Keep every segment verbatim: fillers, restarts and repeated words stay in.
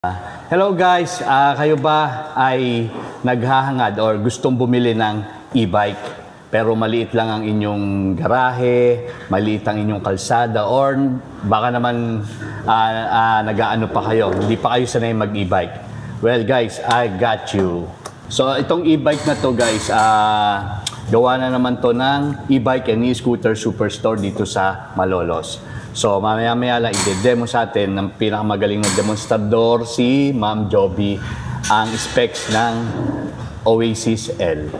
Hello guys, uh, kayo ba ay naghahangad or gustong bumili ng e-bike pero maliit lang ang inyong garahe, maliit ang inyong kalsada, or baka naman uh, uh, nag-aano pa kayo, hindi pa kayo sanay mag-e-bike? Well guys, I got you. So itong e-bike na to guys, uh, gawa na naman to ng e-bike and e-scooter superstore dito sa Malolos. So, mamaya-maya lang i-demo sa atin ng pinakamagaling na demonstrador, si Ma'am Joby, ang specs ng Oasis L.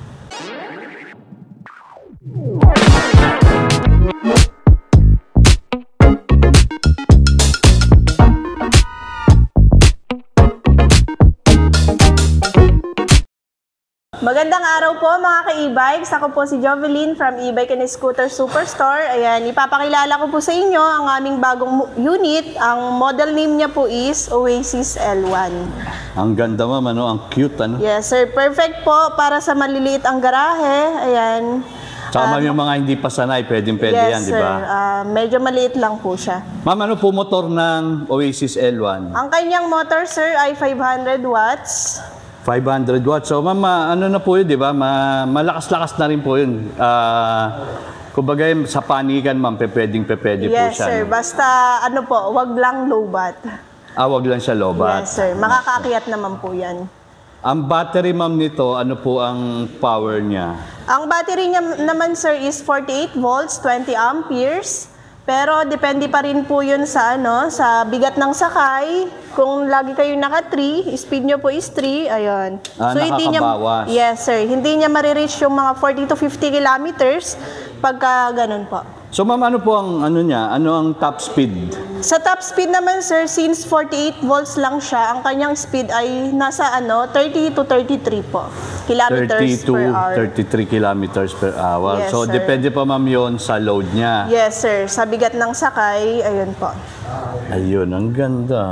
Magandang araw po mga ka-e-bikes. Ako po si Jovelyn from E-Bike and Scooter Superstore. Ayan, ipapakilala ko po sa inyo ang aming bagong unit. Ang model name niya po is Oasis L one. Ang ganda ma'am, ano? Ang cute, ano? Yes sir, perfect po para sa maliliit ang garahe. Ayan. Saka um, yung mga hindi pa sanay, pwedeng-pwede yes, yan, di ba? Yes sir, uh, medyo maliit lang po siya. Ma'am, ano po motor ng Oasis L one? Ang kanyang motor sir ay five hundred watts. five hundred watts. So, ma'am, ano na po yun, di ba? Ma malakas-lakas na rin po yun. Uh, kumbaga, sa panikan, ma'am, pepeding-pepede po siya. Yes, sir. No? Basta, ano po, wag lang low-bat. Ah, wag lang siya low-bat. Yes, sir. Makakaakyat naman po yan. Ang battery, ma'am, nito, ano po ang power niya? Ang battery niya naman, sir, is forty-eight volts, twenty amperes. Pero depende pa rin po yun sa ano, sa bigat ng sakay. Kung lagi kayo naka three, speed nyo po is three, ayun. Ah, so hindi niya, yes sir, hindi niya marireach yung mga forty to fifty kilometers pagka ganun po. So ma'am, ano po ang ano niya? Ano ang top speed? Sa top speed naman sir, since forty-eight volts lang siya, ang kanyang speed ay nasa ano, thirty to thirty-three po. Kilometers thirty to per hour. thirty-three kilometers per hour. Yes, so sir. depende pa ma'am yon sa load niya. Yes sir, sa bigat ng sakay, ayun po. Ayun, ang ganda.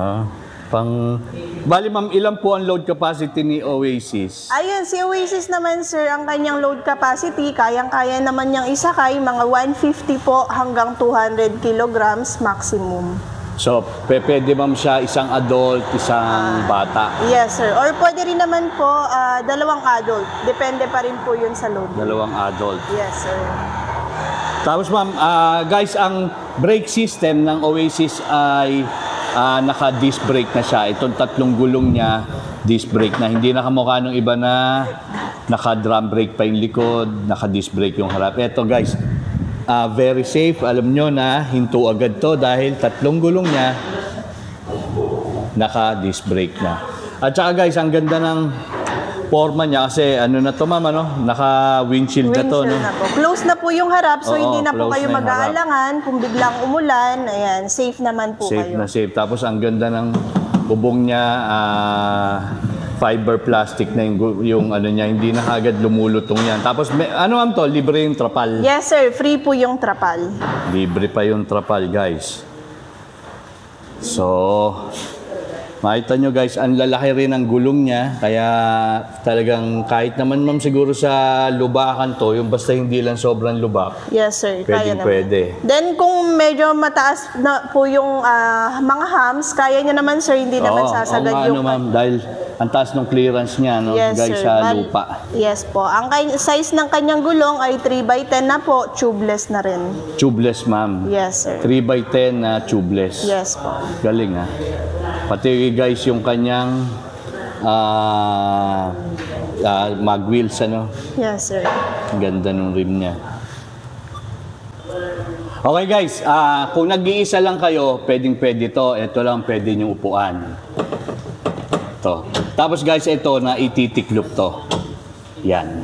Pang Bali ma'am, ilan po ang load capacity ni Oasis? Ayun, si Oasis naman sir, ang kanyang load capacity, kayang-kaya naman niyang isakay, mga one fifty po hanggang two hundred kilograms maximum. So, pe- pwede ma'am siya isang adult, isang bata? Yes sir, or pwede rin naman po uh, dalawang adult, depende pa rin po yun sa load. Dalawang adult. Yes sir. Tapos ma'am, uh, guys, ang brake system ng Oasis ay uh, naka-disc brake na siya. Itong tatlong gulong niya, disc brake na. Hindi nakamukha ng iba na naka-drum brake pa yung likod, naka-disc brake yung harap. Ito guys, uh, very safe. Alam nyo na, hinto agad to dahil tatlong gulong niya, naka-disc brake na. At saka guys, ang ganda ng forma niya kasi ano na to ma'am, ano? Naka-windshield na to. No? Na po. Close na po yung harap, so Oo, hindi na po kayo na mag-aalangan. Kung biglang umulan, ayan, safe naman po Safe kayo. na safe. Tapos ang ganda ng bubong niya, uh, fiber plastic na yung, yung ano niya, hindi na agad lumulutong yan. Tapos may, ano ma'am to, libre yung trapal. Yes sir, free po yung trapal. Libre pa yung trapal guys. So, makita nyo guys, ang lalaki rin ang gulong niya. Kaya talagang kahit naman ma'am siguro sa lubakan to, yung basta hindi lang sobrang lubak. Yes sir, kaya naman. Pwede. Then kung medyo mataas na po yung uh, mga hams, kaya niya naman sir, hindi naman Oo, sasagad oo, yung... ano ma'am, dahil ang taas ng clearance niya, no, yes, guys, sir. sa Bal- lupa. Yes po. Ang kay- size ng kanyang gulong ay three by ten na po, tubeless na rin. Tubeless ma'am. Yes sir. three by ten na tubeless. Yes po. Galing ha. Pati guys yung kanyang uh, uh, mag wheels ano. Yes sir. Ganda ng rim niya. Okay guys, uh, kung nag-iisa lang kayo, pwedeng pwede to. Ito lang pwede yung upuan. To. Tapos guys, ito na ititiklop to. Yan.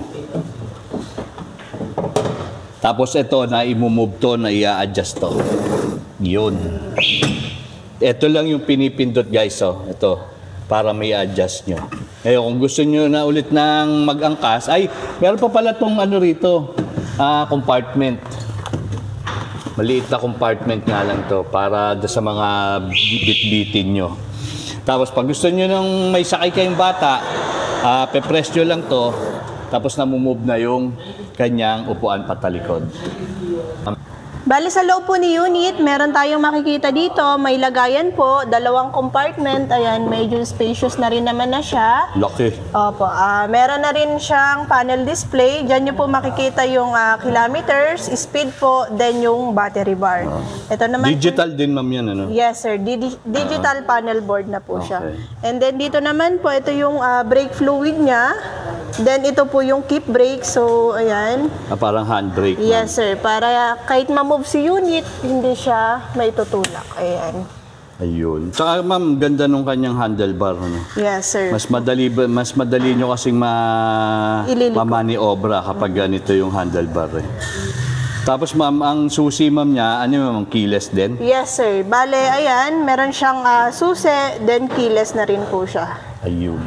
Tapos ito na imumove to, na i-adjust to. Yun. Ito lang yung pinipindot guys, oh. Ito, para may adjust nyo. Ngayon, kung gusto nyo na ulit ng mag-angkas, ay, meron pa pala tong ano rito, ah, compartment. Maliit na compartment nga lang to, para sa mga bit-bitin nyo. Tapos, pag gusto nyo nang may sakay kayong bata, ah, pe-press nyo lang to, tapos namumove na yung kanyang upuan patalikod. Bali sa loob po ni unit, meron tayong makikita dito, may lagayan po, dalawang compartment, ayan, medyo spacious na rin naman na siya. Laki. Opo, ah meron na rin siyang panel display, dyan nyo po makikita yung ah, kilometers, speed po, then yung battery bar. Ito naman Digital din, ma'am, yan, ano? Yes sir, Digi- digital panel board na po siya. Okay. And then dito naman po, ito yung ah, brake fluid niya. Then ito po yung keep brake, so ayan. Ah, parang handbrake. ma'am. Yes sir, para kahit ma-move si unit, hindi siya may tutulak. Ayan. Ayun. Tsaka, ma'am, ganda nung kanyang handlebar, ano? Yes sir. Mas madali ba- mas madali nyo kasing ma Ililiko. mamaniobra kapag ganito yung handlebar eh. Tapos ma'am, ang susi ma'am niya, ano yung ma'am, keyless din? Yes sir. Bale, ayan, meron siyang ah, susi, then keyless na rin po siya. Ayun.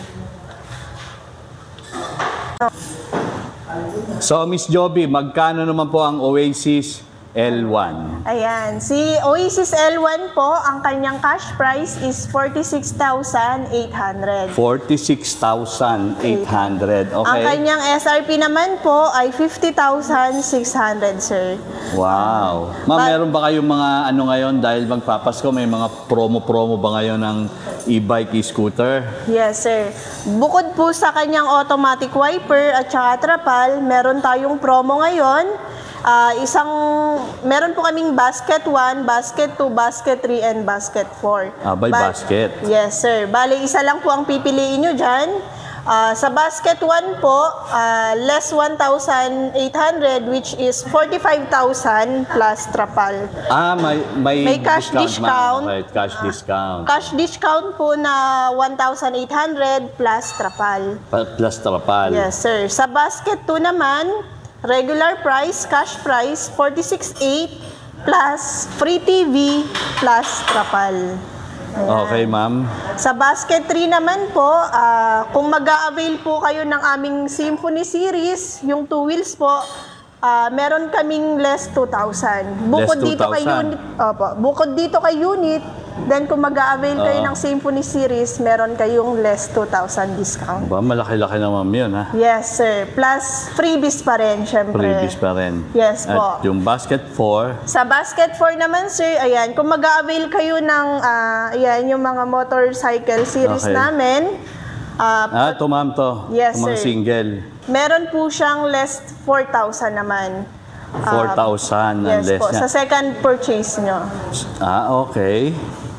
So, Miss Joby, magkano naman po ang Oasis L one? Ayan, si Oasis L one po, ang kanyang cash price is forty-six thousand eight hundred. forty-six thousand eight hundred. Ang Okay. kanyang S R P naman po ay fifty thousand six hundred, sir. Wow. Ma'am, Ba- meron ba kayong mga ano ngayon dahil magpapasko, may mga promo-promo ba ngayon ng e-bike, e-scooter? Yes, sir. Bukod po sa kanyang automatic wiper at saka trapal, meron tayong promo ngayon. Ah, isang, meron po kaming basket one, basket two, basket three, and basket four. Ah, by Ba- basket. Yes, sir. Bale, isa lang po ang pipiliin nyo dyan. Ah, sa basket one po, ah, less one thousand eight hundred, which is forty-five thousand plus trapal. Ah, may may, May cash discount. ma'am. Okay, cash discount. Cash discount po na one thousand eight hundred plus trapal. Pa- Plus trapal. Yes, sir. Sa basket two naman, regular price, cash price, forty-six eight plus free T V plus trapal. Ayan. Okay, ma'am. Sa basket three naman po, ah, kung mag-a-avail po kayo ng aming Symphony series, yung two wheels po, ah, meron kaming less two thousand. Bukod Less dito kay two thousand. unit, opo, bukod dito kay unit, then kung mag-a-avail kayo Oo. ng Symphony series, meron kayong less two thousand discount. Ba, malaki-laki na ma'am yun, ha? Yes, sir. Plus, freebies pa rin, syempre. Previous pa rin. Yes At po. yung basket four, Sa basket four naman, sir, ayan, kung mag-a-avail kayo ng, ah, ayan, yung mga motorcycle series Okay. namin, ah, ah, ito ma'am to. Yes, Yung mga sir. single. meron po siyang less four thousand naman. Ah, four thousand ang yes less po, niya. sa second purchase nyo. Ah, okay.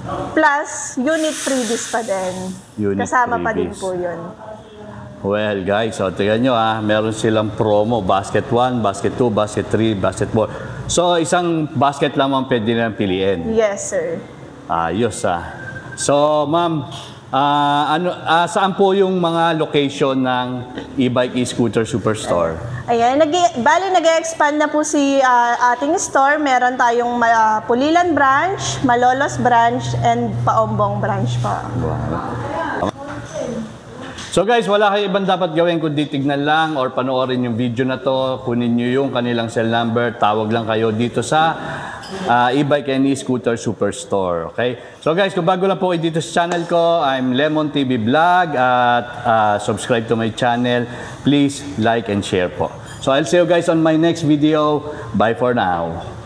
Plus, unit freebies pa din. Unit Kasama pa din freebies. po yun. Well, guys, so tingnan nyo ah, meron silang promo. Basket one, basket two, basket three, basket four. So, isang basket lang ang pwede nilang piliin. Yes, sir. Ayos ah. So, ma'am, ah, ano, ah, saan po yung mga location ng e-bike, e-scooter superstore? Ayan, nag bali nag-expand na po si ah, ating store. Meron tayong ah, Pulilan branch, Malolos branch, and Paombong branch pa. So guys, wala kayo ibang dapat gawin kundi tignan lang or panoorin yung video na to, kunin nyo yung kanilang cell number, tawag lang kayo dito sa uh, e-bike and e-scooter superstore. Okay? So guys, kung bago lang po kayo dito sa channel ko, I'm Lemon T V Vlog at uh, subscribe to my channel. Please like and share po. So I'll see you guys on my next video. Bye for now.